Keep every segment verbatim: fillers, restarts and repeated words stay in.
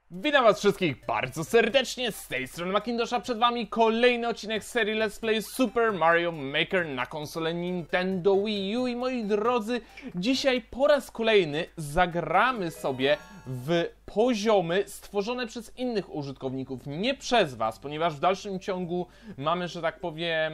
Witam was wszystkich bardzo serdecznie, z tej strony Makindosza, przed wami kolejny odcinek serii Let's Play Super Mario Maker na konsolę Nintendo Wii U. I moi drodzy, dzisiaj po raz kolejny zagramy sobie w poziomy stworzone przez innych użytkowników, nie przez was, ponieważ w dalszym ciągu mamy, że tak powiem,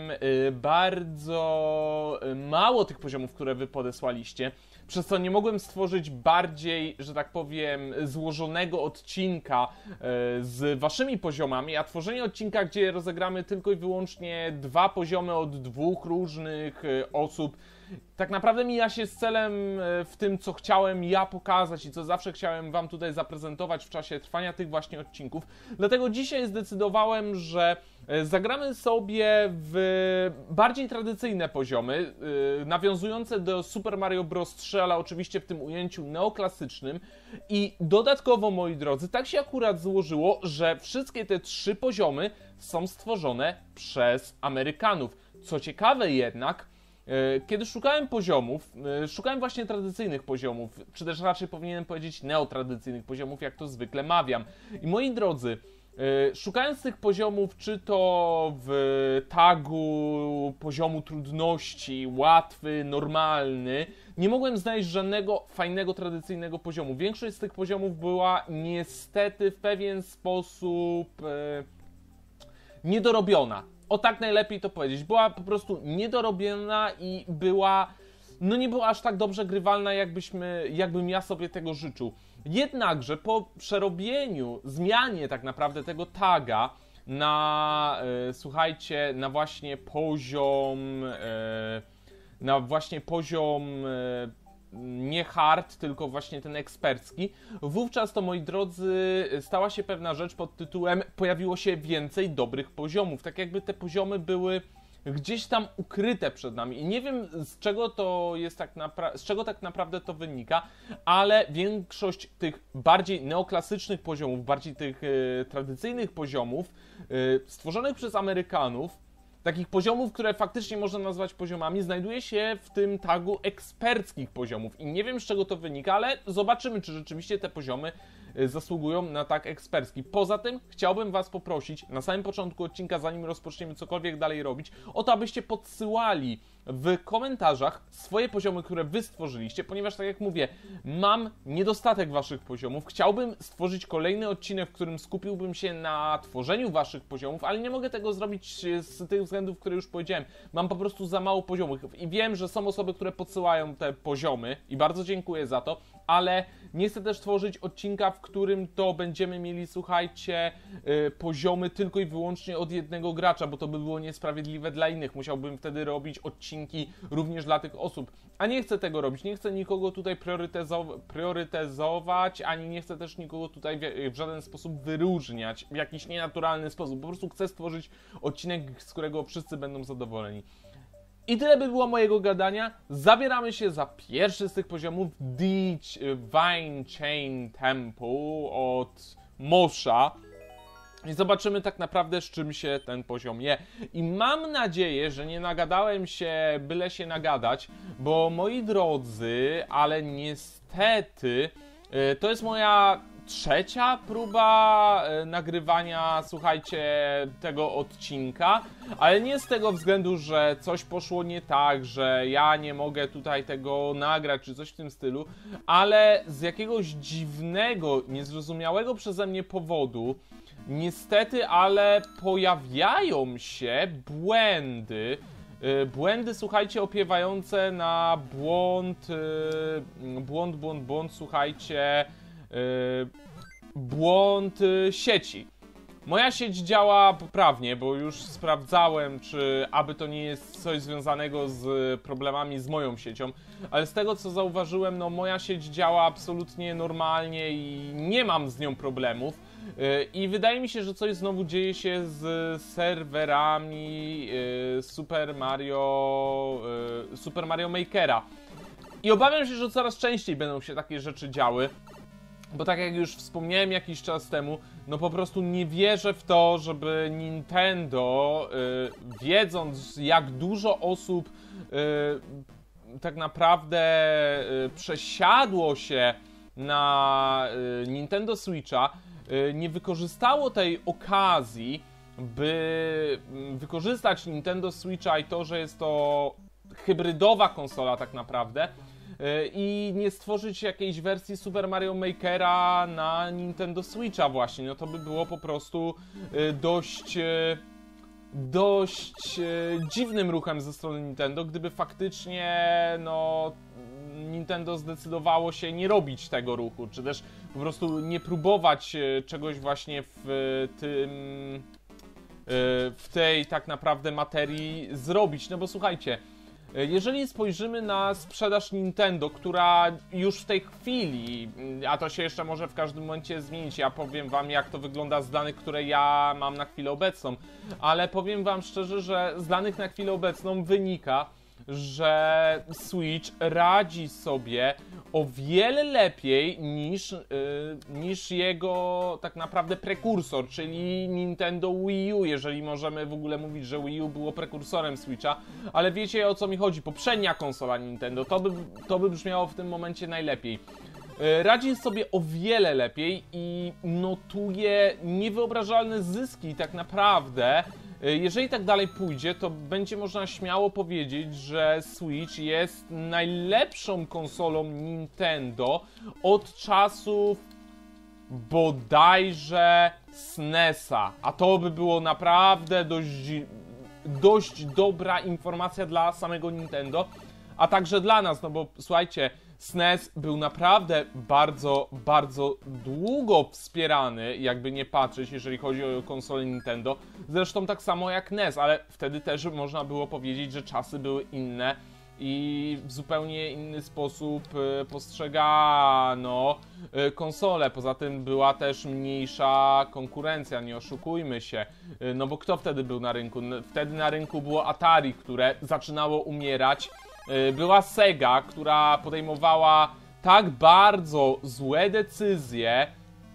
bardzo mało tych poziomów, które wy podesłaliście. Przez co nie mogłem stworzyć bardziej, że tak powiem, złożonego odcinka e, z waszymi poziomami, a tworzenie odcinka, gdzie rozegramy tylko i wyłącznie dwa poziomy od dwóch różnych e, osób, tak naprawdę mija się z celem e, w tym, co chciałem ja pokazać i co zawsze chciałem wam tutaj zaprezentować w czasie trwania tych właśnie odcinków. Dlatego dzisiaj zdecydowałem, że e, zagramy sobie w bardziej tradycyjne poziomy, e, nawiązujące do Super Mario Bros. trzy, ale oczywiście w tym ujęciu neoklasycznym. I dodatkowo, moi drodzy, tak się akurat złożyło, że wszystkie te trzy poziomy są stworzone przez Amerykanów. Co ciekawe jednak, kiedy szukałem poziomów, szukałem właśnie tradycyjnych poziomów, czy też raczej powinienem powiedzieć neotradycyjnych poziomów, jak to zwykle mawiam. I moi drodzy, szukając tych poziomów, czy to w tagu poziomu trudności, łatwy, normalny, nie mogłem znaleźć żadnego fajnego, tradycyjnego poziomu. Większość z tych poziomów była niestety w pewien sposób e, niedorobiona. O tak najlepiej to powiedzieć. Była po prostu niedorobiona i była, no nie była aż tak dobrze grywalna, jakbyśmy, jakbym ja sobie tego życzył. Jednakże po przerobieniu, zmianie tak naprawdę tego taga na, e, słuchajcie, na właśnie poziom, e, na właśnie poziom e, nie hard, tylko właśnie ten ekspercki, wówczas to, moi drodzy, stała się pewna rzecz pod tytułem pojawiło się więcej dobrych poziomów. Tak jakby te poziomy były gdzieś tam ukryte przed nami. I nie wiem, z czego to jest tak naprawdę, z czego tak naprawdę to wynika, ale większość tych bardziej neoklasycznych poziomów, bardziej tych e, tradycyjnych poziomów e, stworzonych przez Amerykanów, takich poziomów, które faktycznie można nazwać poziomami, znajduje się w tym tagu eksperckich poziomów. I nie wiem, z czego to wynika, ale zobaczymy, czy rzeczywiście te poziomy zasługują na tag ekspercki. Poza tym chciałbym was poprosić na samym początku odcinka, zanim rozpoczniemy cokolwiek dalej robić, o to, abyście podsyłali w komentarzach swoje poziomy, które wy stworzyliście, ponieważ, tak jak mówię, mam niedostatek waszych poziomów. Chciałbym stworzyć kolejny odcinek, w którym skupiłbym się na tworzeniu waszych poziomów, ale nie mogę tego zrobić z tych względów, które już powiedziałem. Mam po prostu za mało poziomów i wiem, że są osoby, które podsyłają te poziomy i bardzo dziękuję za to, ale nie chcę też tworzyć odcinka, w którym to będziemy mieli, słuchajcie, yy, poziomy tylko i wyłącznie od jednego gracza, bo to by było niesprawiedliwe dla innych. Musiałbym wtedy robić odcinki również dla tych osób, a nie chcę tego robić. Nie chcę nikogo tutaj priorytezow- priorytezować, ani nie chcę też nikogo tutaj w, w żaden sposób wyróżniać w jakiś nienaturalny sposób. Po prostu chcę stworzyć odcinek, z którego wszyscy będą zadowoleni. I tyle by było mojego gadania. Zabieramy się za pierwszy z tych poziomów, Divine Chain Temple od Mosha. I zobaczymy tak naprawdę, z czym się ten poziom je. I mam nadzieję, że nie nagadałem się, byle się nagadać, bo moi drodzy, ale niestety to jest moja trzecia próba nagrywania, słuchajcie, tego odcinka, ale nie z tego względu, że coś poszło nie tak, że ja nie mogę tutaj tego nagrać, czy coś w tym stylu, ale z jakiegoś dziwnego, niezrozumiałego przeze mnie powodu, niestety, ale pojawiają się błędy, Błędy, słuchajcie, opiewające na błąd, błąd, błąd, błąd, słuchajcie, błąd sieci. Moja sieć działa poprawnie, bo już sprawdzałem, czy aby to nie jest coś związanego z problemami z moją siecią, ale z tego, co zauważyłem, no moja sieć działa absolutnie normalnie i nie mam z nią problemów. I wydaje mi się, że coś znowu dzieje się z serwerami Super Mario, Super Mario Makera. I obawiam się, że coraz częściej będą się takie rzeczy działy. Bo tak jak już wspomniałem jakiś czas temu, no po prostu nie wierzę w to, żeby Nintendo, yy, wiedząc jak dużo osób yy, tak naprawdę yy, przesiadło się na yy, Nintendo Switcha, nie wykorzystało tej okazji, by wykorzystać Nintendo Switcha i to, że jest to hybrydowa konsola tak naprawdę, i nie stworzyć jakiejś wersji Super Mario Makera na Nintendo Switcha właśnie, no to by było po prostu dość, dość dziwnym ruchem ze strony Nintendo, gdyby faktycznie, no, Nintendo zdecydowało się nie robić tego ruchu, czy też po prostu nie próbować czegoś właśnie w tym, w tej tak naprawdę materii zrobić, no bo słuchajcie, jeżeli spojrzymy na sprzedaż Nintendo, która już w tej chwili, a to się jeszcze może w każdym momencie zmienić, ja powiem wam, jak to wygląda z danych, które ja mam na chwilę obecną, ale powiem wam szczerze, że z danych na chwilę obecną wynika, że Switch radzi sobie o wiele lepiej niż, yy, niż jego tak naprawdę prekursor, czyli Nintendo Wii U, jeżeli możemy w ogóle mówić, że Wii U było prekursorem Switcha, ale wiecie, o co mi chodzi, poprzednia konsola Nintendo, to by, to by brzmiało w tym momencie najlepiej. Yy, radzi sobie o wiele lepiej i notuje niewyobrażalne zyski tak naprawdę. Jeżeli tak dalej pójdzie, to będzie można śmiało powiedzieć, że Switch jest najlepszą konsolą Nintendo od czasów bodajże S N E S a. A to by było naprawdę dość, dość dobra informacja dla samego Nintendo, a także dla nas, no bo słuchajcie, S N E S był naprawdę bardzo, bardzo długo wspierany, jakby nie patrzeć, jeżeli chodzi o konsolę Nintendo. Zresztą tak samo jak N E S, ale wtedy też można było powiedzieć, że czasy były inne i w zupełnie inny sposób postrzegano konsolę. Poza tym była też mniejsza konkurencja, nie oszukujmy się. No bo kto wtedy był na rynku? Wtedy na rynku było Atari, które zaczynało umierać. Była Sega, która podejmowała tak bardzo złe decyzje,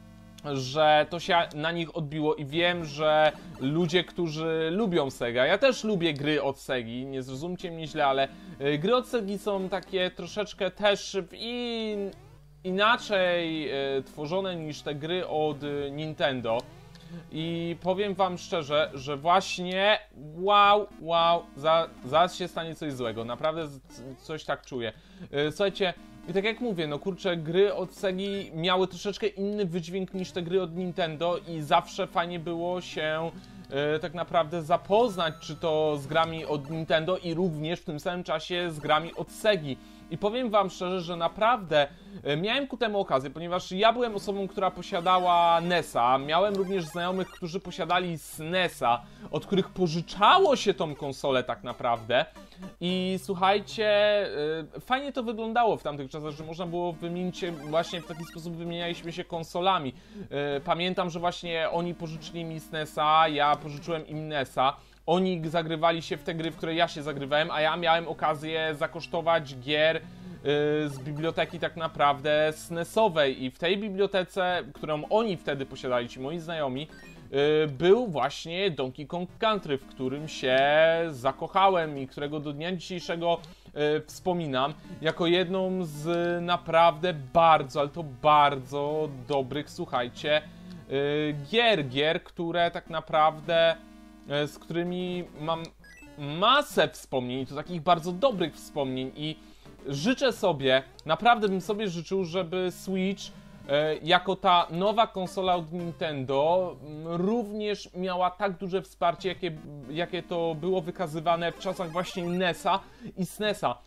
że to się na nich odbiło i wiem, że ludzie, którzy lubią Sega, ja też lubię gry od Segi, nie zrozumcie mnie źle, ale gry od Segi są takie troszeczkę też in, inaczej tworzone niż te gry od Nintendo. I powiem wam szczerze, że właśnie wow, wow, za, zaraz się stanie coś złego, naprawdę coś tak czuję. Słuchajcie, i tak jak mówię, no kurczę, gry od Segi miały troszeczkę inny wydźwięk niż te gry od Nintendo i zawsze fajnie było się e, tak naprawdę zapoznać, czy to z grami od Nintendo i również w tym samym czasie z grami od Segi. I powiem wam szczerze, że naprawdę miałem ku temu okazję, ponieważ ja byłem osobą, która posiadała N E S a, miałem również znajomych, którzy posiadali S N E S a, od których pożyczało się tą konsolę tak naprawdę. I słuchajcie, fajnie to wyglądało w tamtych czasach, że można było wymienić się, właśnie w taki sposób wymienialiśmy się konsolami. Pamiętam, że właśnie oni pożyczyli mi S N E S a, ja pożyczyłem im N E S a. Oni zagrywali się w te gry, w które ja się zagrywałem, a ja miałem okazję zakosztować gier yy, z biblioteki tak naprawdę S N E S owej i w tej bibliotece, którą oni wtedy posiadali, ci moi znajomi, yy, był właśnie Donkey Kong Country, w którym się zakochałem i którego do dnia dzisiejszego yy, wspominam jako jedną z naprawdę bardzo, ale to bardzo dobrych, słuchajcie, yy, gier, gier, które tak naprawdę z którymi mam masę wspomnień, to takich bardzo dobrych wspomnień i życzę sobie, naprawdę bym sobie życzył, żeby Switch e, jako ta nowa konsola od Nintendo również miała tak duże wsparcie, jakie, jakie to było wykazywane w czasach właśnie N E S a i S N E S a.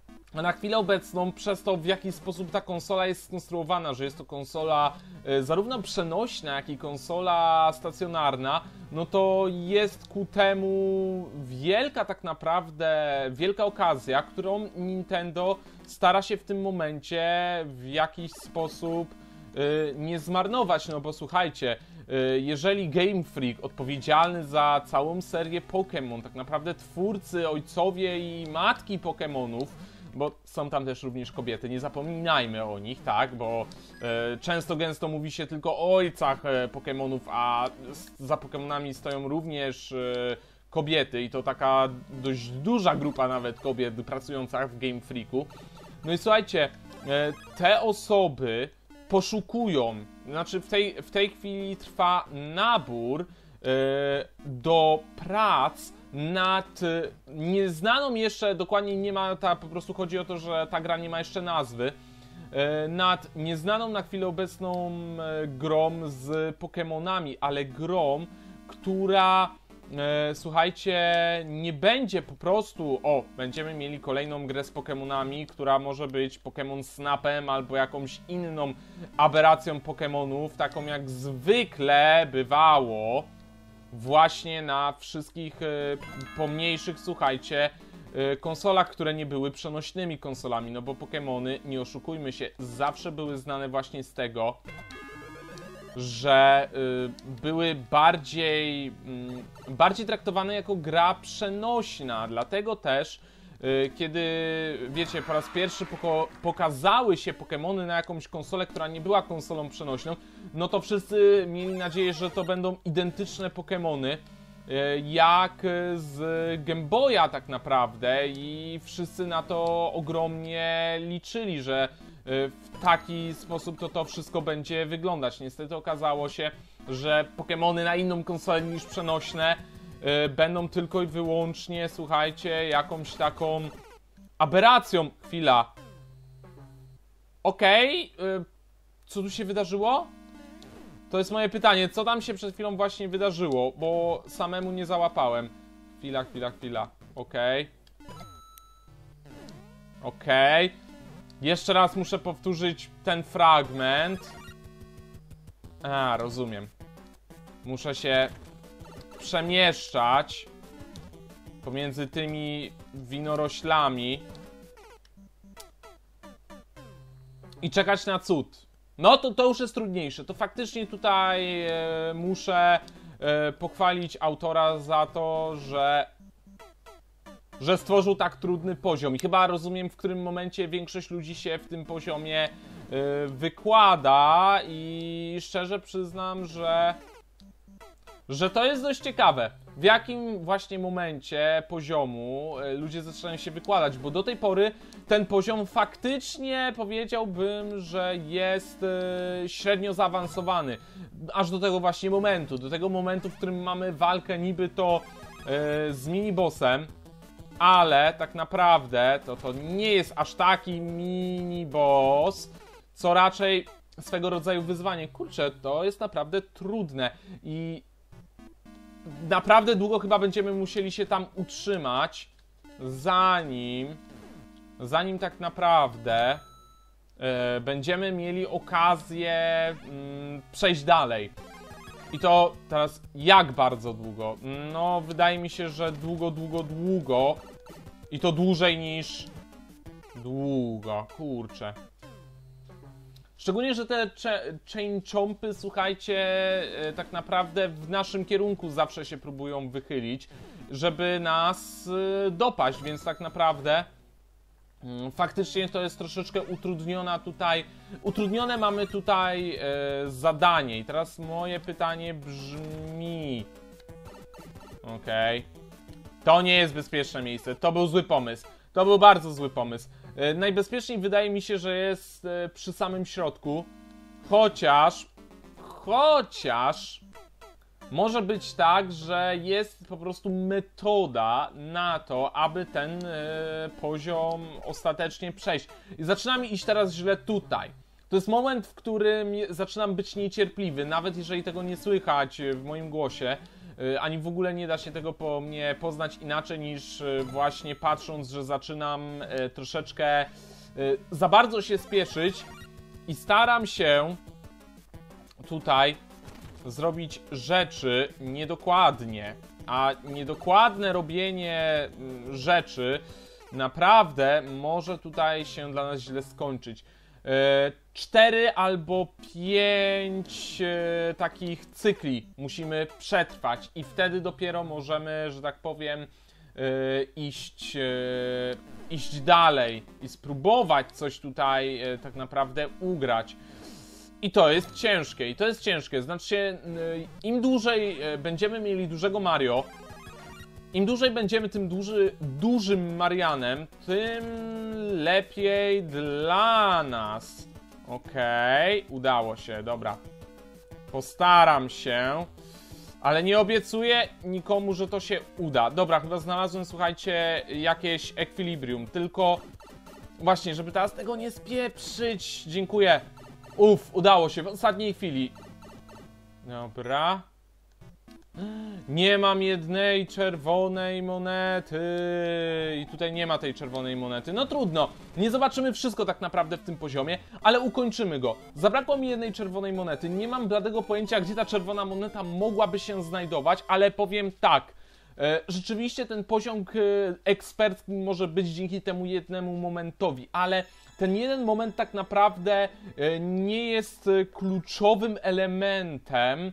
A na chwilę obecną, przez to w jaki sposób ta konsola jest skonstruowana, że jest to konsola e, zarówno przenośna, jak i konsola stacjonarna, no to jest ku temu wielka tak naprawdę, wielka okazja, którą Nintendo stara się w tym momencie w jakiś sposób e, nie zmarnować, no bo słuchajcie, e, jeżeli Game Freak, odpowiedzialny za całą serię Pokémon, tak naprawdę twórcy, ojcowie i matki Pokémonów, bo są tam też również kobiety, nie zapominajmy o nich, tak, bo e, często gęsto mówi się tylko o ojcach e, Pokemonów, a za Pokemonami stoją również e, kobiety i to taka dość duża grupa nawet kobiet pracujących w Game Freaku. No i słuchajcie, e, te osoby poszukują, znaczy w tej, w tej chwili trwa nabór yy, do prac nad nieznaną jeszcze, dokładnie nie ma, ta, po prostu chodzi o to, że ta gra nie ma jeszcze nazwy, yy, nad nieznaną na chwilę obecną yy, grą z Pokemonami, ale grą, która E, słuchajcie, nie będzie po prostu, o, będziemy mieli kolejną grę z Pokemonami, która może być Pokemon Snapem albo jakąś inną aberracją Pokemonów, taką jak zwykle bywało właśnie na wszystkich e, pomniejszych, słuchajcie, e, konsolach, które nie były przenośnymi konsolami, no bo Pokemony, nie oszukujmy się, zawsze były znane właśnie z tego, że y, były bardziej, y, bardziej traktowane jako gra przenośna, dlatego też y, kiedy, wiecie, po raz pierwszy poko pokazały się Pokemony na jakąś konsolę, która nie była konsolą przenośną, no to wszyscy mieli nadzieję, że to będą identyczne Pokemony y, jak z Game Boya tak naprawdę i wszyscy na to ogromnie liczyli, że w taki sposób to to wszystko będzie wyglądać. Niestety okazało się, że Pokemony na inną konsolę niż przenośne yy, będą tylko i wyłącznie, słuchajcie, jakąś taką aberracją. Chwila. Okej, okay. yy, co tu się wydarzyło? To jest moje pytanie, co tam się przed chwilą właśnie wydarzyło, bo samemu nie załapałem. Chwila, chwila, chwila. Okej. Okay. Okej. Okay. Jeszcze raz muszę powtórzyć ten fragment. A, rozumiem. Muszę się przemieszczać pomiędzy tymi winoroślami i czekać na cud. No to to już jest trudniejsze. To faktycznie tutaj e, muszę e, pochwalić autora za to, że że stworzył tak trudny poziom i chyba rozumiem, w którym momencie większość ludzi się w tym poziomie yy, wykłada i szczerze przyznam, że że to jest dość ciekawe. W jakim właśnie momencie poziomu yy, ludzie zaczynają się wykładać, bo do tej pory ten poziom faktycznie powiedziałbym, że jest yy, średnio zaawansowany. Aż do tego właśnie momentu, do tego momentu, w którym mamy walkę niby to yy, z minibossem. Ale tak naprawdę to, to nie jest aż taki mini boss, co raczej swego rodzaju wyzwanie. Kurczę, to jest naprawdę trudne i naprawdę długo chyba będziemy musieli się tam utrzymać, zanim, zanim tak naprawdę yy, będziemy mieli okazję yy, przejść dalej. I to teraz jak bardzo długo? No, wydaje mi się, że długo, długo, długo. I to dłużej niż... Długo, kurczę. Szczególnie, że te chain chompy, słuchajcie, tak naprawdę w naszym kierunku zawsze się próbują wychylić, żeby nas dopaść, więc tak naprawdę faktycznie to jest troszeczkę utrudniona tutaj, utrudnione mamy tutaj e, zadanie. I teraz moje pytanie brzmi... Okej. Okay. To nie jest bezpieczne miejsce, to był zły pomysł. To był bardzo zły pomysł. E, najbezpieczniej wydaje mi się, że jest e, przy samym środku. Chociaż... Chociaż... Może być tak, że jest po prostu metoda na to, aby ten e, poziom ostatecznie przejść. I zaczynam iść teraz źle tutaj. To jest moment, w którym zaczynam być niecierpliwy, nawet jeżeli tego nie słychać w moim głosie, e, ani w ogóle nie da się tego po mnie poznać inaczej niż e, właśnie patrząc, że zaczynam e, troszeczkę e, za bardzo się spieszyć i staram się tutaj zrobić rzeczy niedokładnie, a niedokładne robienie rzeczy naprawdę może tutaj się dla nas źle skończyć. E, cztery albo pięć e, takich cykli musimy przetrwać i wtedy dopiero możemy, że tak powiem, e, iść, e, iść dalej i spróbować coś tutaj e, tak naprawdę ugrać. I to jest ciężkie, i to jest ciężkie, znaczy im dłużej będziemy mieli dużego Mario, im dłużej będziemy tym duży, dużym Marianem, tym lepiej dla nas. Okej, okay, udało się, dobra. Postaram się, ale nie obiecuję nikomu, że to się uda. Dobra, chyba znalazłem, słuchajcie, jakieś ekwilibrium, tylko właśnie, żeby teraz tego nie spieprzyć. Dziękuję. Uff, udało się w ostatniej chwili. Dobra. Nie mam jednej czerwonej monety. I tutaj nie ma tej czerwonej monety. No trudno. Nie zobaczymy wszystko tak naprawdę w tym poziomie, ale ukończymy go. Zabrakło mi jednej czerwonej monety. Nie mam bladego pojęcia, gdzie ta czerwona moneta mogłaby się znajdować, ale powiem tak. E, rzeczywiście ten poziom e, ekspercki może być dzięki temu jednemu momentowi, ale ten jeden moment tak naprawdę e, nie jest e, kluczowym elementem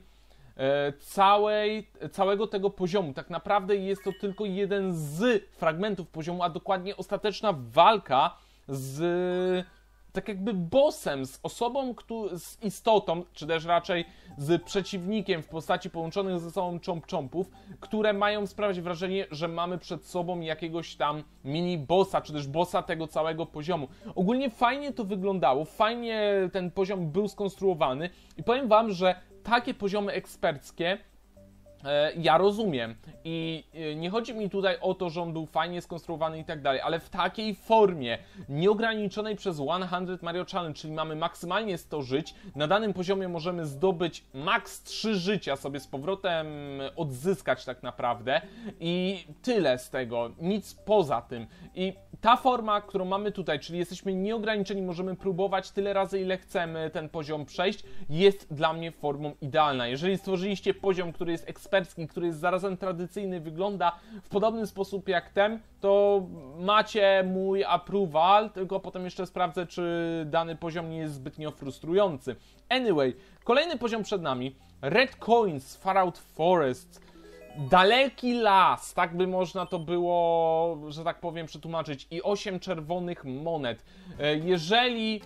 Całej, całego tego poziomu. Tak naprawdę jest to tylko jeden z fragmentów poziomu, a dokładnie ostateczna walka z tak jakby bossem, z osobą, z istotą, czy też raczej z przeciwnikiem w postaci połączonych ze sobą czomp-czompów, które mają sprawiać wrażenie, że mamy przed sobą jakiegoś tam mini-bossa, czy też bossa tego całego poziomu. Ogólnie fajnie to wyglądało, fajnie ten poziom był skonstruowany i powiem wam, że takie poziomy eksperckie e, ja rozumiem i e, nie chodzi mi tutaj o to, że on był fajnie skonstruowany i tak dalej, ale w takiej formie nieograniczonej przez sto Mario Challenge, czyli mamy maksymalnie sto żyć, na danym poziomie możemy zdobyć maks trzy życia, sobie z powrotem odzyskać tak naprawdę i tyle z tego, nic poza tym. I ta forma, którą mamy tutaj, czyli jesteśmy nieograniczeni, możemy próbować tyle razy, ile chcemy ten poziom przejść, jest dla mnie formą idealna. Jeżeli stworzyliście poziom, który jest ekspercki, który jest zarazem tradycyjny, wygląda w podobny sposób jak ten, to macie mój approval, tylko potem jeszcze sprawdzę, czy dany poziom nie jest zbytnio frustrujący. Anyway, kolejny poziom przed nami. Red Coins, Far Out Forest. Daleki las, tak by można to było, że tak powiem, przetłumaczyć. I osiem czerwonych monet. Jeżeli...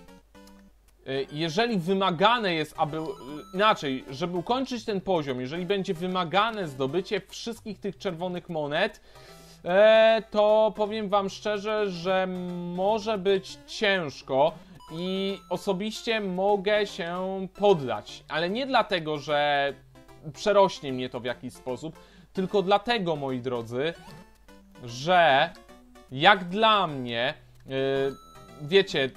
Jeżeli wymagane jest, aby... Inaczej, żeby ukończyć ten poziom, jeżeli będzie wymagane zdobycie wszystkich tych czerwonych monet, to powiem wam szczerze, że może być ciężko i osobiście mogę się poddać. Ale nie dlatego, że przerośnie mnie to w jakiś sposób, tylko dlatego, moi drodzy, że jak dla mnie, yy, wiecie, yy,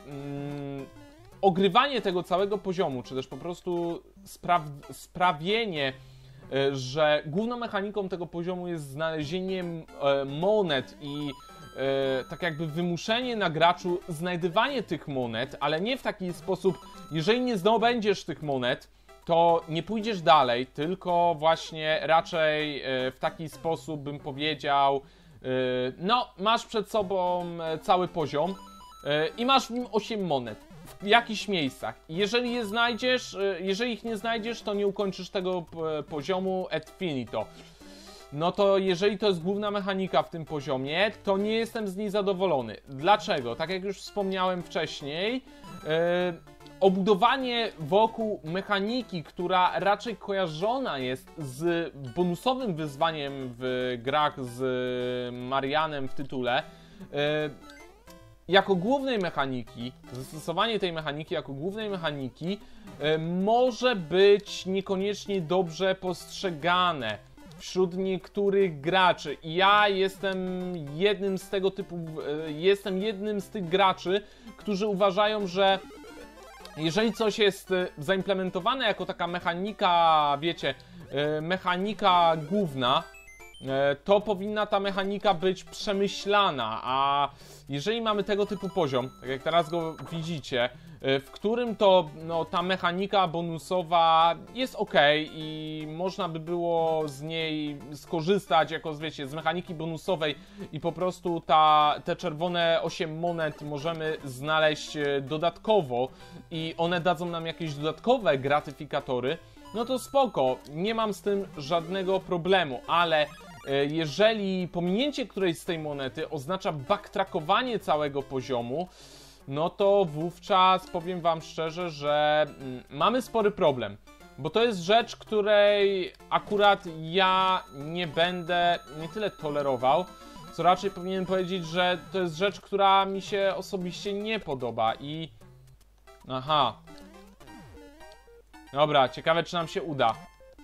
ogrywanie tego całego poziomu, czy też po prostu spraw sprawienie, yy, że główną mechaniką tego poziomu jest znalezienie yy, monet i yy, tak jakby wymuszenie na graczu znajdywanie tych monet, ale nie w taki sposób, jeżeli nie zdobędziesz tych monet, to nie pójdziesz dalej, tylko właśnie raczej w taki sposób bym powiedział, no masz przed sobą cały poziom i masz w nim osiem monet w jakichś miejscach. Jeżeli je znajdziesz, jeżeli ich nie znajdziesz, to nie ukończysz tego poziomu et finito. No to jeżeli to jest główna mechanika w tym poziomie, to nie jestem z niej zadowolony. Dlaczego? Tak jak już wspomniałem wcześniej, yy, obudowanie wokół mechaniki, która raczej kojarzona jest z bonusowym wyzwaniem w grach z Marianem w tytule, yy, jako głównej mechaniki, zastosowanie tej mechaniki jako głównej mechaniki yy, może być niekoniecznie dobrze postrzegane wśród niektórych graczy. I ja jestem jednym z tego typu, yy, jestem jednym z tych graczy, którzy uważają, że jeżeli coś jest zaimplementowane jako taka mechanika, wiecie, mechanika główna, to powinna ta mechanika być przemyślana, a jeżeli mamy tego typu poziom, tak jak teraz go widzicie, w którym to no, ta mechanika bonusowa jest ok i można by było z niej skorzystać jako, wiecie, z mechaniki bonusowej i po prostu ta, te czerwone osiem monet możemy znaleźć dodatkowo i one dadzą nam jakieś dodatkowe gratyfikatory, no to spoko, nie mam z tym żadnego problemu, ale jeżeli pominięcie którejś z tej monety oznacza backtrackowanie całego poziomu, no to wówczas powiem wam szczerze, że mamy spory problem. Bo to jest rzecz, której akurat ja nie będę nie tyle tolerował, co raczej powinienem powiedzieć, że to jest rzecz, która mi się osobiście nie podoba i... Aha, Dobra, ciekawe czy nam się uda.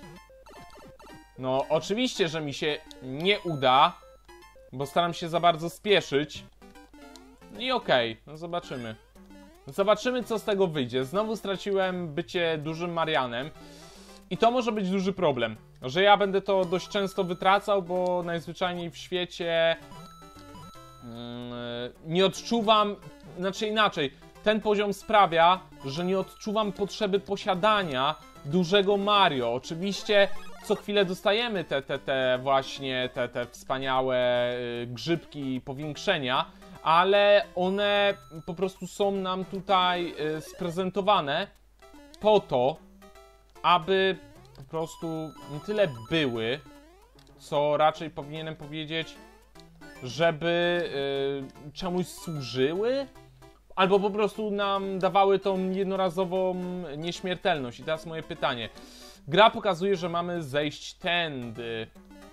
No, oczywiście, że mi się nie uda, bo staram się za bardzo spieszyć. I okej, okay, no zobaczymy. Zobaczymy, co z tego wyjdzie. Znowu straciłem bycie dużym Marianem. I to może być duży problem. Że ja będę to dość często wytracał, bo najzwyczajniej w świecie yy, nie odczuwam... Znaczy inaczej, ten poziom sprawia, że nie odczuwam potrzeby posiadania dużego Mario. Oczywiście co chwilę dostajemy te, te, te właśnie te, te wspaniałe yy, grzybki i powiększenia, ale one po prostu są nam tutaj yy, sprezentowane po to, aby po prostu nie tyle były, co raczej powinienem powiedzieć, żeby yy, czemuś służyły, albo po prostu nam dawały tą jednorazową nieśmiertelność. I teraz moje pytanie. Gra pokazuje, że mamy zejść tędy.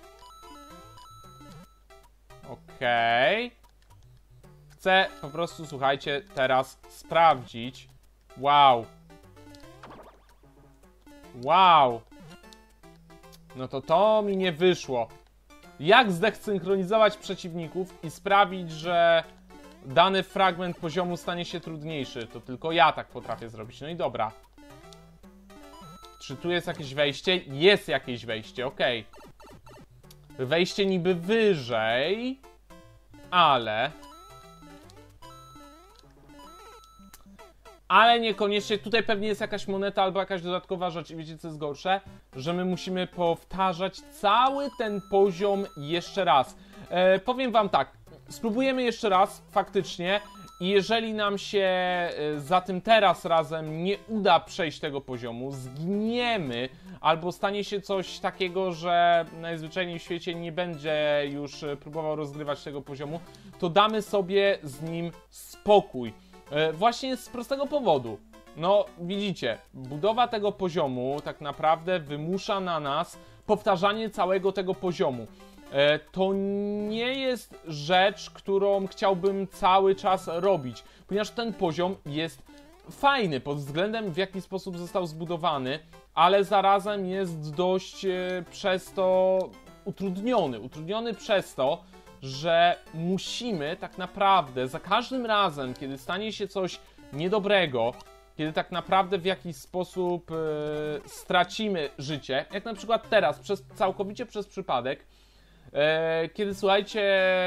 Okej. Okay. Chcę po prostu, słuchajcie, teraz sprawdzić. Wow. Wow. No to to mi nie wyszło. Jak zdesynchronizować przeciwników i sprawić, że dany fragment poziomu stanie się trudniejszy? To tylko ja tak potrafię zrobić. No i dobra. Czy tu jest jakieś wejście? Jest jakieś wejście, okej. Okay. Wejście niby wyżej, ale... Ale niekoniecznie, tutaj pewnie jest jakaś moneta albo jakaś dodatkowa rzecz i wiecie co jest gorsze? Że my musimy powtarzać cały ten poziom jeszcze raz. E, powiem wam tak, spróbujemy jeszcze raz, faktycznie, i jeżeli nam się e, za tym teraz razem nie uda przejść tego poziomu, zginiemy, albo stanie się coś takiego, że najzwyczajniej w świecie nie będzie już próbował rozgrywać tego poziomu, to damy sobie z nim spokój. Właśnie z prostego powodu. No, widzicie, budowa tego poziomu tak naprawdę wymusza na nas powtarzanie całego tego poziomu. To nie jest rzecz, którą chciałbym cały czas robić, ponieważ ten poziom jest fajny pod względem, w jaki sposób został zbudowany, ale zarazem jest dość przez to utrudniony. Utrudniony przez to, że musimy tak naprawdę za każdym razem, kiedy stanie się coś niedobrego, kiedy tak naprawdę w jakiś sposób yy, stracimy życie, jak na przykład teraz, przez, całkowicie przez przypadek, yy, kiedy słuchajcie,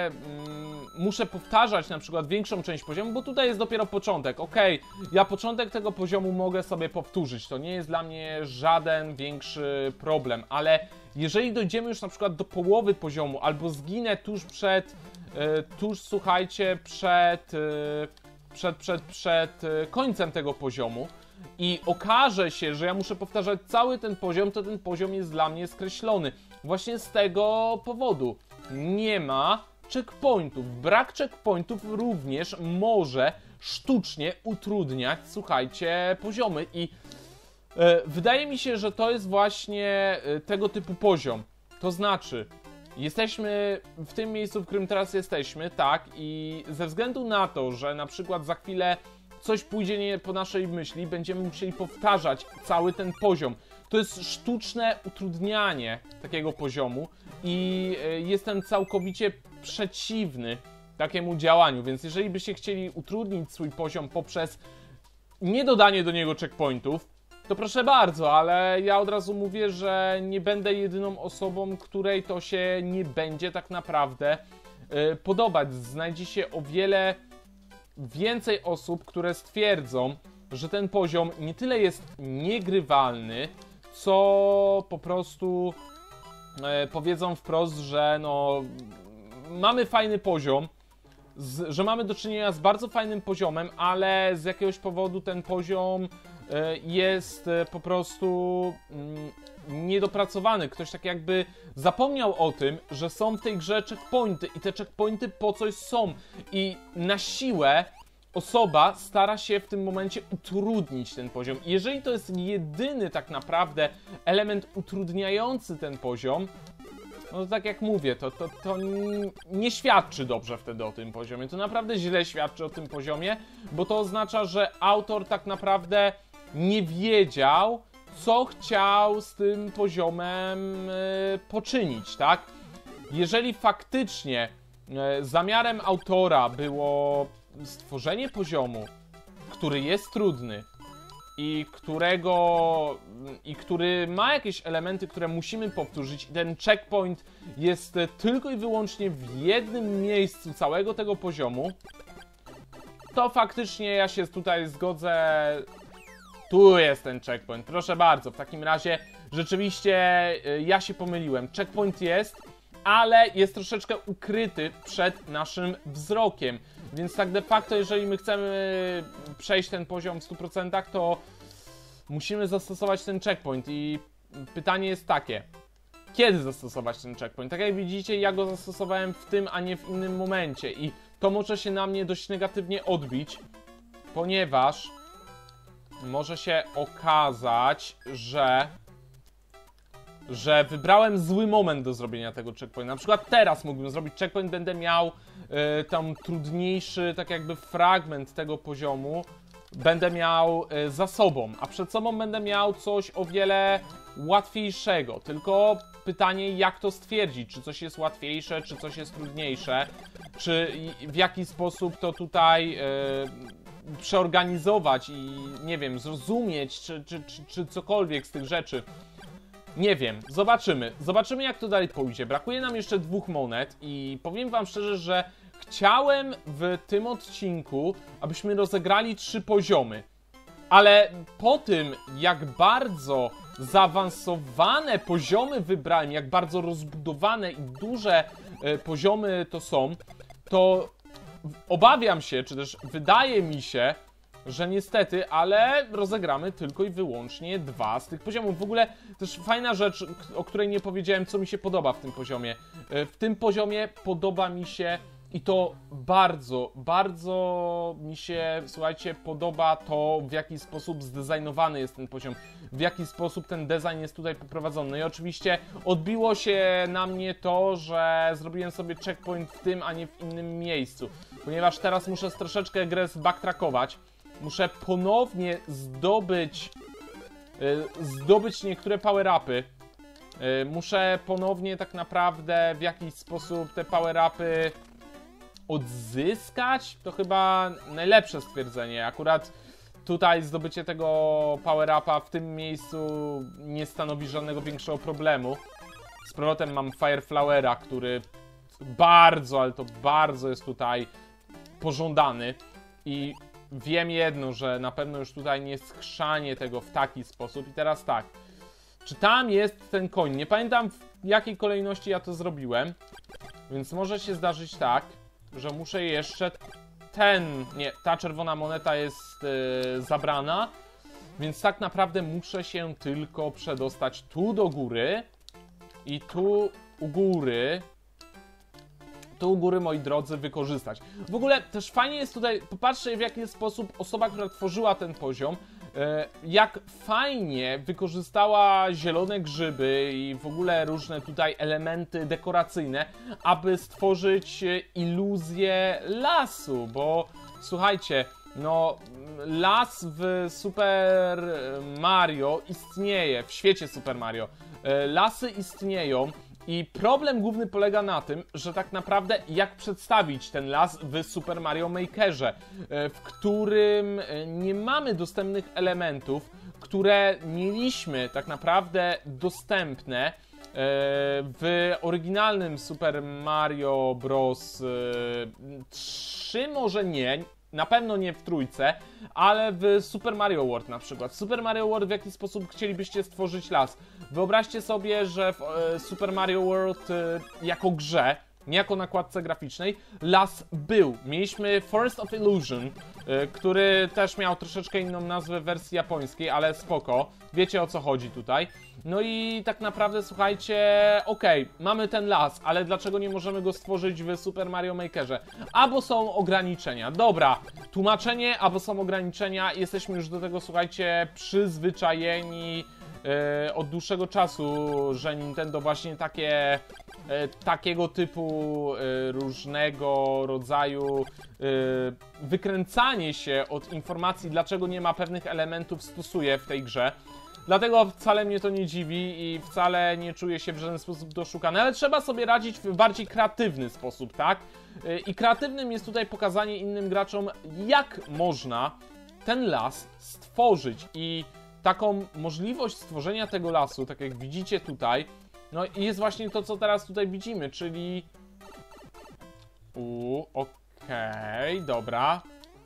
yy, muszę powtarzać na przykład większą część poziomu, bo tutaj jest dopiero początek. Okej, okay, ja początek tego poziomu mogę sobie powtórzyć, to nie jest dla mnie żaden większy problem, ale jeżeli dojdziemy już na przykład do połowy poziomu, albo zginę tuż przed, yy, tuż słuchajcie, przed, yy, przed, przed, przed yy, końcem tego poziomu i okaże się, że ja muszę powtarzać cały ten poziom, to ten poziom jest dla mnie skreślony. Właśnie z tego powodu nie ma checkpointów. Brak checkpointów również może sztucznie utrudniać, słuchajcie, poziomy i wydaje mi się, że to jest właśnie tego typu poziom. To znaczy, jesteśmy w tym miejscu, w którym teraz jesteśmy, tak, i ze względu na to, że na przykład za chwilę coś pójdzie nie po naszej myśli, będziemy musieli powtarzać cały ten poziom. To jest sztuczne utrudnianie takiego poziomu i jestem całkowicie przeciwny takiemu działaniu, więc jeżeli byście chcieli utrudnić swój poziom poprzez niedodanie do niego checkpointów, to proszę bardzo, ale ja od razu mówię, że nie będę jedyną osobą, której to się nie będzie tak naprawdę yy, podobać. Znajdzie się o wiele więcej osób, które stwierdzą, że ten poziom nie tyle jest niegrywalny, co po prostu yy, powiedzą wprost, że no mamy fajny poziom, z, że mamy do czynienia z bardzo fajnym poziomem, ale z jakiegoś powodu ten poziom jest po prostu niedopracowany. Ktoś tak jakby zapomniał o tym, że są w tej grze checkpointy i te checkpointy po coś są i na siłę osoba stara się w tym momencie utrudnić ten poziom. I jeżeli to jest jedyny tak naprawdę element utrudniający ten poziom, no to tak jak mówię, to, to, to nie świadczy dobrze wtedy o tym poziomie. To naprawdę źle świadczy o tym poziomie, bo to oznacza, że autor tak naprawdę nie wiedział, co chciał z tym poziomem yy, poczynić, tak? Jeżeli faktycznie yy, zamiarem autora było stworzenie poziomu, który jest trudny i którego i który ma jakieś elementy, które musimy powtórzyć, i ten checkpoint jest tylko i wyłącznie w jednym miejscu całego tego poziomu, to faktycznie ja się tutaj zgodzę. Tu jest ten checkpoint, proszę bardzo. W takim razie rzeczywiście ja się pomyliłem. Checkpoint jest, ale jest troszeczkę ukryty przed naszym wzrokiem. Więc tak de facto, jeżeli my chcemy przejść ten poziom w stu procentach, to musimy zastosować ten checkpoint. I pytanie jest takie: kiedy zastosować ten checkpoint? Tak jak widzicie, ja go zastosowałem w tym, a nie w innym momencie. I to może się na mnie dość negatywnie odbić, ponieważ może się okazać, że że wybrałem zły moment do zrobienia tego checkpointa. Na przykład teraz mógłbym zrobić checkpoint, będę miał y, tam trudniejszy tak jakby fragment tego poziomu, będę miał y, za sobą, a przed sobą będę miał coś o wiele łatwiejszego. Tylko pytanie, jak to stwierdzić, czy coś jest łatwiejsze, czy coś jest trudniejsze, czy w jaki sposób to tutaj y, przeorganizować i nie wiem, zrozumieć, czy, czy, czy, czy cokolwiek z tych rzeczy. Nie wiem, zobaczymy. Zobaczymy, jak to dalej pójdzie. Brakuje nam jeszcze dwóch monet i powiem wam szczerze, że chciałem w tym odcinku, abyśmy rozegrali trzy poziomy. Ale po tym, jak bardzo zaawansowane poziomy wybrałem, jak bardzo rozbudowane i duże y, poziomy to są, to obawiam się, czy też wydaje mi się, że niestety, ale rozegramy tylko i wyłącznie dwa z tych poziomów. W ogóle też fajna rzecz, o której nie powiedziałem, co mi się podoba w tym poziomie. W tym poziomie podoba mi się, i to bardzo, bardzo mi się, słuchajcie, podoba to, w jaki sposób zdesignowany jest ten poziom, w jaki sposób ten design jest tutaj poprowadzony. No i oczywiście odbiło się na mnie to, że zrobiłem sobie checkpoint w tym, a nie w innym miejscu, ponieważ teraz muszę troszeczkę grę zbacktrackować. Muszę ponownie zdobyć, yy, zdobyć niektóre power-upy. Yy, muszę ponownie tak naprawdę w jakiś sposób te power-upy odzyskać. To chyba najlepsze stwierdzenie. Akurat tutaj zdobycie tego power-upa w tym miejscu nie stanowi żadnego większego problemu. Z powrotem mam Fireflowera, który bardzo, ale to bardzo jest tutaj pożądany. I wiem jedno, że na pewno już tutaj nie skrzanie tego w taki sposób. I teraz tak, czy tam jest ten koń? Nie pamiętam, w jakiej kolejności ja to zrobiłem, więc może się zdarzyć tak, że muszę jeszcze ten... Nie, ta czerwona moneta jest yy, zabrana, więc tak naprawdę muszę się tylko przedostać tu do góry i tu u góry... tu u góry, moi drodzy, wykorzystać. W ogóle też fajnie jest tutaj, popatrzcie, w jaki sposób osoba, która tworzyła ten poziom, jak fajnie wykorzystała zielone grzyby i w ogóle różne tutaj elementy dekoracyjne, aby stworzyć iluzję lasu, bo słuchajcie, no las w Super Mario istnieje, w świecie Super Mario. Lasy istnieją. I problem główny polega na tym, że tak naprawdę jak przedstawić ten las w Super Mario Makerze, w którym nie mamy dostępnych elementów, które mieliśmy tak naprawdę dostępne w oryginalnym Super Mario Bros. trzy może nie, na pewno nie w trójce, ale w Super Mario World na przykład. W Super Mario World w jaki sposób chcielibyście stworzyć las? Wyobraźcie sobie, że w e, Super Mario World e, jako grze, nie jako nakładce graficznej, las był. Mieliśmy Forest of Illusion, e, który też miał troszeczkę inną nazwę w wersji japońskiej, ale spoko. Wiecie, o co chodzi tutaj. No i tak naprawdę, słuchajcie, okej, okay, mamy ten las, ale dlaczego nie możemy go stworzyć w Super Mario Makerze? Albo są ograniczenia. Dobra, tłumaczenie, albo są ograniczenia. Jesteśmy już do tego, słuchajcie, przyzwyczajeni yy, od dłuższego czasu, że Nintendo właśnie takie, yy, takiego typu yy, różnego rodzaju yy, wykręcanie się od informacji, dlaczego nie ma pewnych elementów, stosuje w tej grze. Dlatego wcale mnie to nie dziwi i wcale nie czuję się w żaden sposób doszukany, ale trzeba sobie radzić w bardziej kreatywny sposób, tak? I kreatywnym jest tutaj pokazanie innym graczom, jak można ten las stworzyć i taką możliwość stworzenia tego lasu, tak jak widzicie tutaj, no i jest właśnie to, co teraz tutaj widzimy, czyli... Uuu, okej, okay, dobra.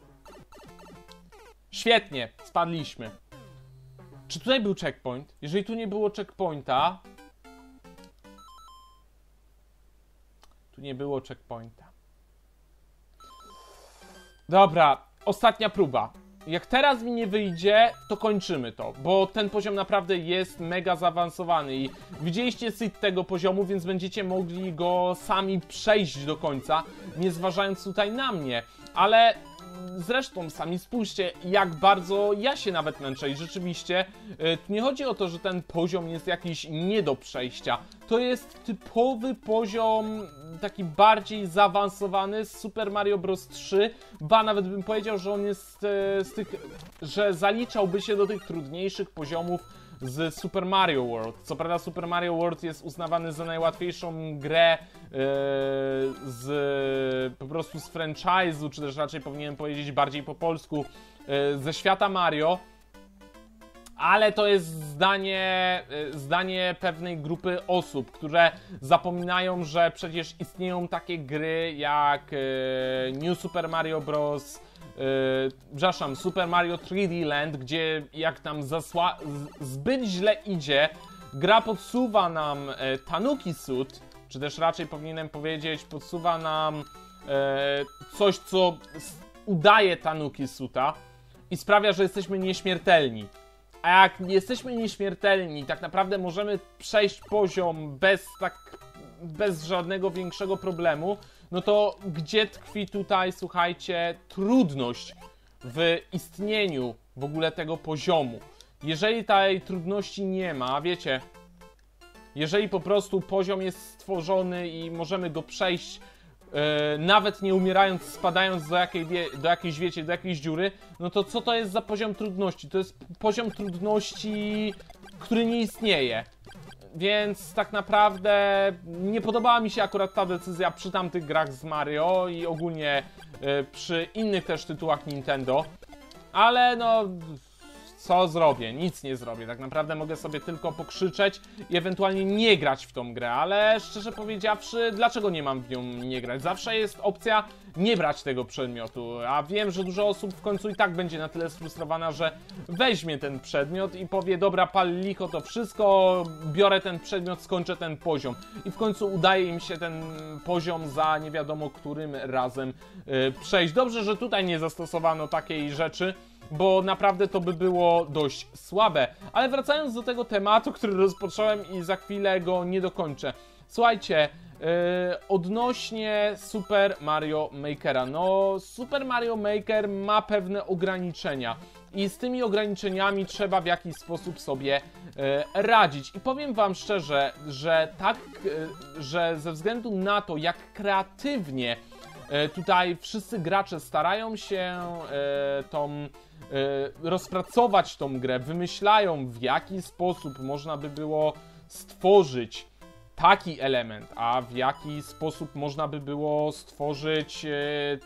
Świetnie, spadliśmy. Czy tutaj był checkpoint? Jeżeli tu nie było checkpointa... Tu nie było checkpointa. Dobra, ostatnia próba. Jak teraz mi nie wyjdzie, to kończymy to, bo ten poziom naprawdę jest mega zaawansowany i widzieliście seed tego poziomu, więc będziecie mogli go sami przejść do końca, nie zważając tutaj na mnie, ale zresztą sami spójrzcie, jak bardzo ja się nawet męczę i rzeczywiście yy, tu nie chodzi o to, że ten poziom jest jakiś nie do przejścia, to jest typowy poziom taki bardziej zaawansowany z Super Mario Bros. trzy, ba nawet bym powiedział, że on jest yy, z tych, że zaliczałby się do tych trudniejszych poziomów z Super Mario World. Co prawda Super Mario World jest uznawany za najłatwiejszą grę yy, z po prostu z franchise'u, czy też raczej powinienem powiedzieć bardziej po polsku, yy, ze świata Mario. Ale to jest zdanie, yy, zdanie pewnej grupy osób, które zapominają, że przecież istnieją takie gry jak yy, New Super Mario Bros. Yy, przepraszam, Super Mario trzy D Land, gdzie jak nam zasła zbyt źle idzie, gra podsuwa nam e, Tanuki Suit, czy też raczej powinienem powiedzieć, podsuwa nam e, coś, co udaje Tanuki Suita i sprawia, że jesteśmy nieśmiertelni. A jak jesteśmy nieśmiertelni, tak naprawdę możemy przejść poziom bez tak, bez żadnego większego problemu, no to gdzie tkwi tutaj, słuchajcie, trudność w istnieniu w ogóle tego poziomu? Jeżeli tej trudności nie ma, wiecie, jeżeli po prostu poziom jest stworzony i możemy go przejść yy, nawet nie umierając, spadając do, jakiej, do jakiejś, wiecie, do jakiejś dziury, no to co to jest za poziom trudności? To jest poziom trudności, który nie istnieje. Więc tak naprawdę nie podobała mi się akurat ta decyzja przy tamtych grach z Mario i ogólnie y, przy innych też tytułach Nintendo. Ale no, co zrobię? Nic nie zrobię. Tak naprawdę mogę sobie tylko pokrzyczeć i ewentualnie nie grać w tą grę. Ale szczerze powiedziawszy, dlaczego nie mam w nią nie grać? Zawsze jest opcja nie brać tego przedmiotu. A wiem, że dużo osób w końcu i tak będzie na tyle sfrustrowana, że weźmie ten przedmiot i powie, dobra, pal licho to wszystko, biorę ten przedmiot, skończę ten poziom. I w końcu udaje im się ten poziom za nie wiadomo którym razem yy, przejść. Dobrze, że tutaj nie zastosowano takiej rzeczy, bo naprawdę to by było dość słabe. Ale wracając do tego tematu, który rozpocząłem i za chwilę go nie dokończę. Słuchajcie, yy, odnośnie Super Mario Makera. No, Super Mario Maker ma pewne ograniczenia i z tymi ograniczeniami trzeba w jakiś sposób sobie yy, radzić. I powiem wam szczerze, że tak, yy, że ze względu na to, jak kreatywnie yy, tutaj wszyscy gracze starają się yy, tą Yy, rozpracować tą grę, wymyślają, w jaki sposób można by było stworzyć taki element, a w jaki sposób można by było stworzyć yy,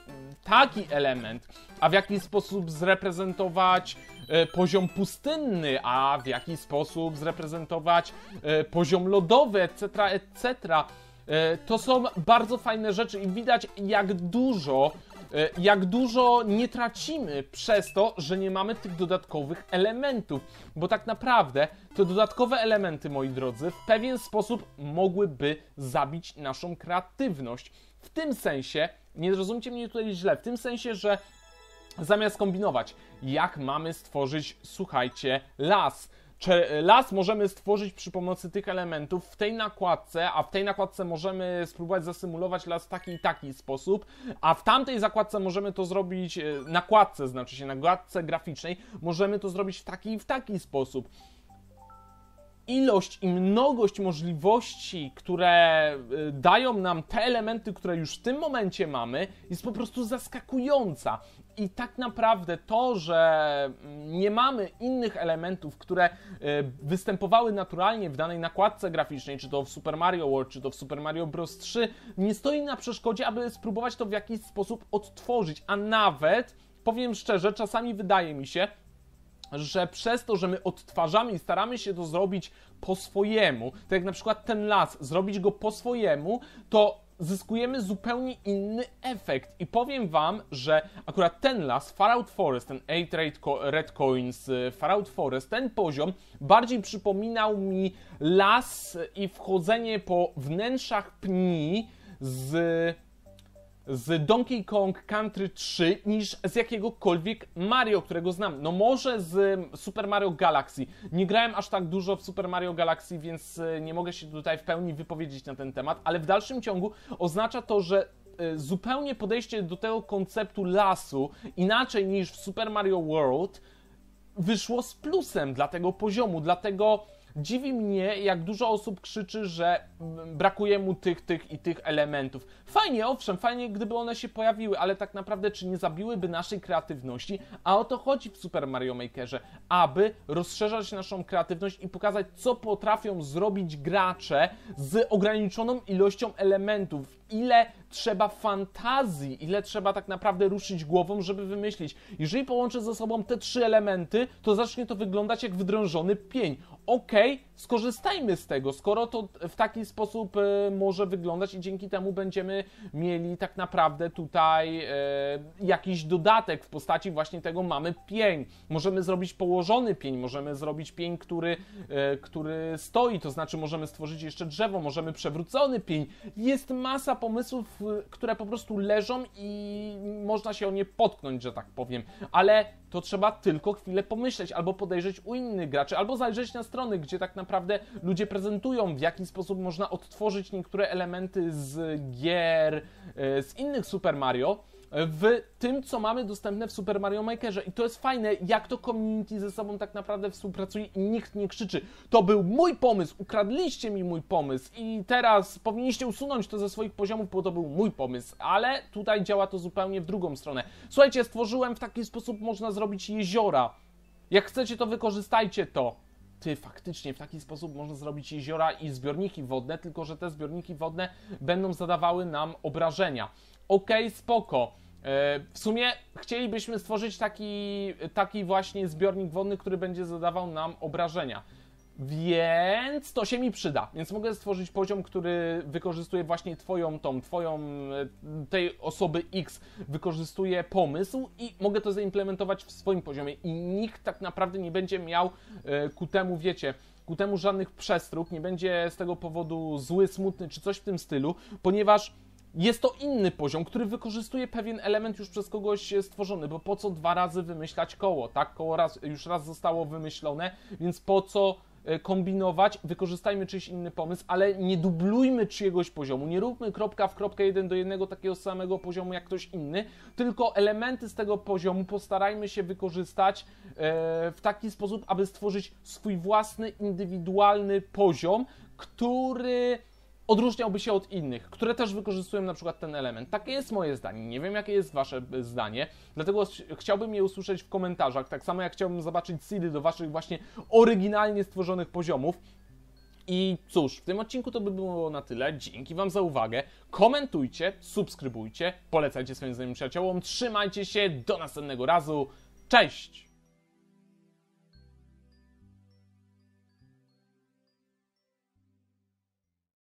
taki element, a w jaki sposób zreprezentować yy, poziom pustynny, a w jaki sposób zreprezentować yy, poziom lodowy, et cetera, et cetera. Yy, to są bardzo fajne rzeczy i widać, jak dużo jak dużo nie tracimy przez to, że nie mamy tych dodatkowych elementów. Bo tak naprawdę te dodatkowe elementy, moi drodzy, w pewien sposób mogłyby zabić naszą kreatywność. W tym sensie, nie zrozumcie mnie tutaj źle, w tym sensie, że zamiast kombinować, jak mamy stworzyć, słuchajcie, las, las możemy stworzyć przy pomocy tych elementów w tej nakładce, a w tej nakładce możemy spróbować zasymulować las w taki i taki sposób, a w tamtej zakładce możemy to zrobić, nakładce znaczy się, nakładce graficznej, możemy to zrobić w taki i w taki sposób. ilość i mnogość możliwości, które y, dają nam te elementy, które już w tym momencie mamy, jest po prostu zaskakująca. I tak naprawdę to, że nie mamy innych elementów, które y, występowały naturalnie w danej nakładce graficznej, czy to w Super Mario World, czy to w Super Mario Bros. trzy, nie stoi na przeszkodzie, aby spróbować to w jakiś sposób odtworzyć, a nawet, powiem szczerze, czasami wydaje mi się, że przez to, że my odtwarzamy i staramy się to zrobić po swojemu, tak jak na przykład ten las, zrobić go po swojemu, to zyskujemy zupełnie inny efekt. I powiem wam, że akurat ten las, Fallout Forest, ten osiem Red Coins, Fallout Forest, ten poziom bardziej przypominał mi las i wchodzenie po wnętrzach pni z... z Donkey Kong Country trzy niż z jakiegokolwiek Mario, którego znam. No może z Super Mario Galaxy. Nie grałem aż tak dużo w Super Mario Galaxy, więc nie mogę się tutaj w pełni wypowiedzieć na ten temat, ale w dalszym ciągu oznacza to, że zupełnie podejście do tego konceptu lasu inaczej niż w Super Mario World wyszło z plusem dla tego poziomu, dlatego dziwi mnie, jak dużo osób krzyczy, że brakuje mu tych, tych i tych elementów. Fajnie, owszem, fajnie, gdyby one się pojawiły, ale tak naprawdę czy nie zabiłyby naszej kreatywności? A o to chodzi w Super Mario Makerze, aby rozszerzać naszą kreatywność i pokazać, co potrafią zrobić gracze z ograniczoną ilością elementów. Ile trzeba fantazji, ile trzeba tak naprawdę ruszyć głową, żeby wymyślić. Jeżeli połączę ze sobą te trzy elementy, to zacznie to wyglądać jak wydrążony pień. Okej, okay, skorzystajmy z tego, skoro to w taki sposób e, może wyglądać i dzięki temu będziemy mieli tak naprawdę tutaj e, jakiś dodatek w postaci właśnie tego mamy pień. Możemy zrobić położony pień, możemy zrobić pień, który, e, który stoi, to znaczy możemy stworzyć jeszcze drzewo, możemy przewrócony pień. Jest masa pomysłów, które po prostu leżą i można się o nie potknąć, że tak powiem, ale to trzeba tylko chwilę pomyśleć, albo podejrzeć u innych graczy, albo zajrzeć na strony, gdzie tak naprawdę ludzie prezentują, w jaki sposób można odtworzyć niektóre elementy z gier, z innych Super Mario, w tym, co mamy dostępne w Super Mario Makerze. I to jest fajne, jak to community ze sobą tak naprawdę współpracuje i nikt nie krzyczy: to był mój pomysł, ukradliście mi mój pomysł i teraz powinniście usunąć to ze swoich poziomów, bo to był mój pomysł. Ale tutaj działa to zupełnie w drugą stronę. Słuchajcie, stworzyłem w taki sposób, można zrobić jeziora. Jak chcecie, to wykorzystajcie to. Ty, faktycznie w taki sposób można zrobić jeziora i zbiorniki wodne, tylko że te zbiorniki wodne będą zadawały nam obrażenia. Okej, okay, spoko. W sumie chcielibyśmy stworzyć taki, taki właśnie zbiornik wodny, który będzie zadawał nam obrażenia. Więc to się mi przyda. Więc mogę stworzyć poziom, który wykorzystuje właśnie twoją, tą, twoją, tej osoby X wykorzystuje pomysł i mogę to zaimplementować w swoim poziomie. I nikt tak naprawdę nie będzie miał ku temu, wiecie, ku temu żadnych przestróg, nie będzie z tego powodu zły, smutny czy coś w tym stylu, ponieważ jest to inny poziom, który wykorzystuje pewien element już przez kogoś stworzony, bo po co dwa razy wymyślać koło, tak? Koło raz, już raz zostało wymyślone, więc po co kombinować, wykorzystajmy czyjś inny pomysł, ale nie dublujmy czyjegoś poziomu, nie róbmy kropka w kropkę jeden do jednego takiego samego poziomu jak ktoś inny, tylko elementy z tego poziomu postarajmy się wykorzystać w taki sposób, aby stworzyć swój własny, indywidualny poziom, który odróżniałby się od innych, które też wykorzystują na przykład ten element. Takie jest moje zdanie. Nie wiem, jakie jest wasze zdanie, dlatego chciałbym je usłyszeć w komentarzach, tak samo jak chciałbym zobaczyć seedy do waszych właśnie oryginalnie stworzonych poziomów. I cóż, w tym odcinku to by było na tyle. Dzięki wam za uwagę. Komentujcie, subskrybujcie, polecajcie swoim znajomym przyjaciołom. Trzymajcie się, do następnego razu. Cześć!